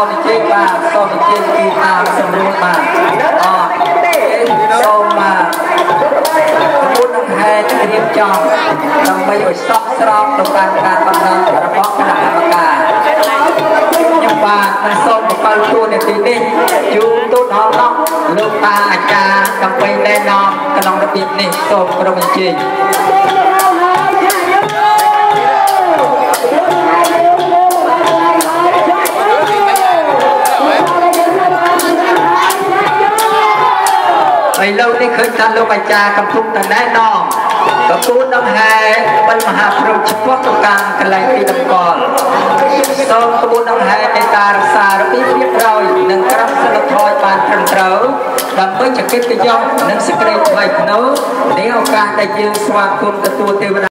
វិជ័យបាទសូមវិជ័យពីតាមសម្រួលបាទសូមពុទ្ធអង្គហេតុរៀបចំដើម្បីឲ្យសក់ស្រោបទៅតាមការបណ្ដឹងរបស់គណៈកម្មការខ្ញុំបាទមិនសូមបកលទួនាទីនេះជូនទូតដល់លោកតាអាចារ្យដើម្បីណែនាំក្នុងរបៀបនេះសូមក្រុមអញ្ជើញឥឡូវនេះឃើញថាលោកអាចារ្យកំពុងតែណែនាំប្រគួតដង្ហែបិណ្ឌមហាព្រំឆ្ពោះទៅកាន់កន្លែងទីតម្កល់សូមក្បួនដង្ហែមេត្តារក្សារបៀបរៀបរយនិងក្រមសីលធម៌បានត្រឹមត្រូវដើម្បីជាកិត្តិយសនិងសេចក្តីថ្លៃថ្នូរនៃឱកាសដែលយើងស្វាគមន៍ទទួលទេវតា